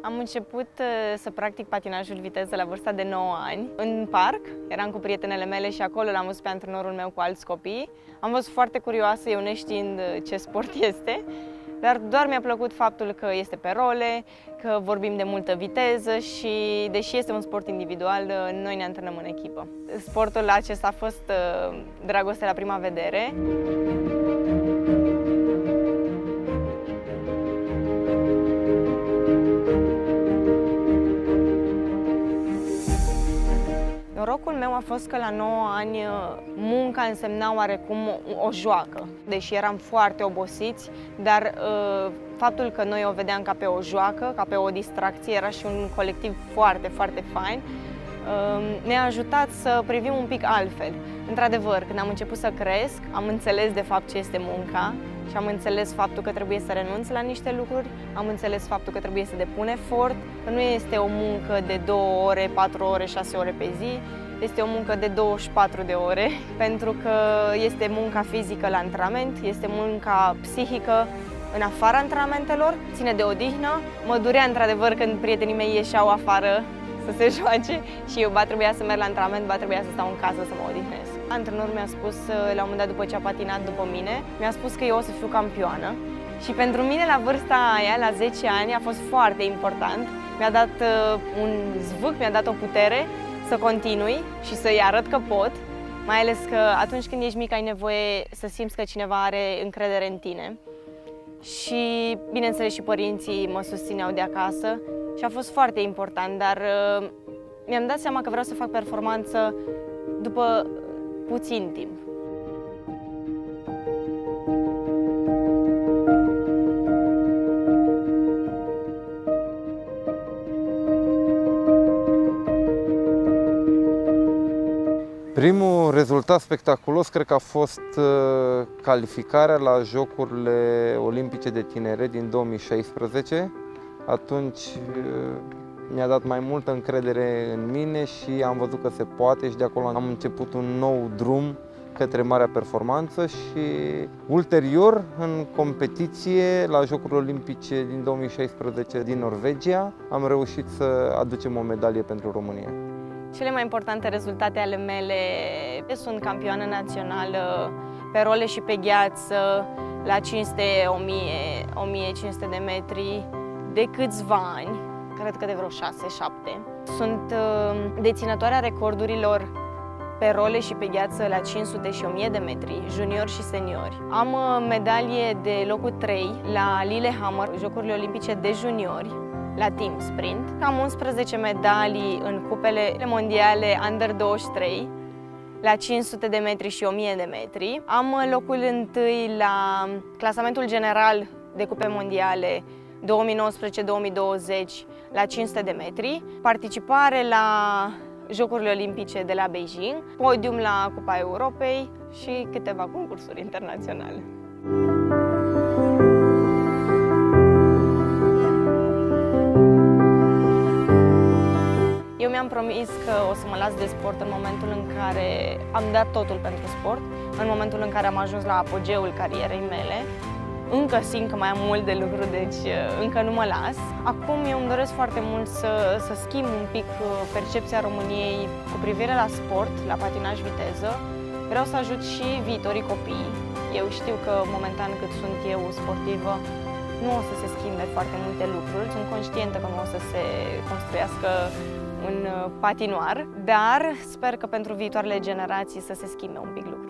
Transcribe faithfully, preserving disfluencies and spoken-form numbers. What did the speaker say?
Am început să practic patinajul viteză la vârsta de nouă ani, în parc. Eram cu prietenele mele și acolo l-am văzut pe antrenorul meu cu alți copii. Am fost foarte curioasă, eu neștiind ce sport este, dar doar mi-a plăcut faptul că este pe role, că vorbim de multă viteză și, deși este un sport individual, noi ne antrenăm în echipă. Sportul acesta a fost dragoste la prima vedere. Norocul meu a fost că la nouă ani munca însemna oarecum o joacă. Deși eram foarte obosiți, dar faptul că noi o vedeam ca pe o joacă, ca pe o distracție, era și un colectiv foarte, foarte fain, ne-a ajutat să privim un pic altfel. Într-adevăr, când am început să cresc, am înțeles de fapt ce este munca și am înțeles faptul că trebuie să renunț la niște lucruri, am înțeles faptul că trebuie să depun efort, că nu este o muncă de două ore, patru ore, șase ore pe zi, este o muncă de douăzeci și patru de ore, pentru că este munca fizică la antrenament, este munca psihică în afara antrenamentelor, ține de odihnă. Mă durea într-adevăr când prietenii mei ieșeau afară să se joace și eu ba trebuia să merg la antrenament, ba trebuia să stau în casă să mă odihnesc. Antrenorul mi-a spus, la un moment dat după ce a patinat după mine, mi-a spus că eu o să fiu campioană. Și pentru mine la vârsta aia, la zece ani, a fost foarte important. Mi-a dat un zvâc, mi-a dat o putere să continui și să-i arăt că pot. Mai ales că atunci când ești mic ai nevoie să simți că cineva are încredere în tine. Și bineînțeles și părinții mă susțineau de acasă și a fost foarte important, dar uh, mi-am dat seama că vreau să fac performanță după puțin timp. Primul rezultat spectaculos cred că a fost calificarea la Jocurile Olimpice de Tineret din două mii șaisprezece. Atunci mi-a dat mai multă încredere în mine și am văzut că se poate și de acolo am început un nou drum către marea performanță și ulterior în competiție la Jocurile Olimpice din două mii șaisprezece din Norvegia am reușit să aducem o medalie pentru România. Cele mai importante rezultate ale mele sunt campioană națională pe role și pe gheață la cinci sute, o mie, o mie cinci sute de metri de câțiva ani, cred că de vreo șase șapte. Sunt deținătoarea recordurilor pe role și pe gheață la cinci sute și o mie de metri, juniori și seniori. Am medalie de locul trei la Lillehammer, Jocurile Olimpice de juniori, la team sprint. Am unsprezece medalii în cupele mondiale under douăzeci și trei, la cinci sute de metri și o mie de metri. Am locul întâi la clasamentul general de cupe mondiale două mii nouăsprezece două mii douăzeci la cinci sute de metri, participare la Jocurile Olimpice de la Beijing, podium la Cupa Europei și câteva concursuri internaționale. Eu mi-am promis că o să mă las de sport în momentul în care am dat totul pentru sport, în momentul în care am ajuns la apogeul carierei mele. Încă simt că mai am mult de lucru, deci încă nu mă las. Acum eu îmi doresc foarte mult să, să schimb un pic percepția României cu privire la sport, la patinaj viteză. Vreau să ajut și viitorii copii. Eu știu că momentan cât sunt eu sportivă, nu o să se schimbe foarte multe lucruri. Sunt conștientă că nu o să se construiască un patinoar, dar sper că pentru viitoarele generații să se schimbe un pic lucrurile.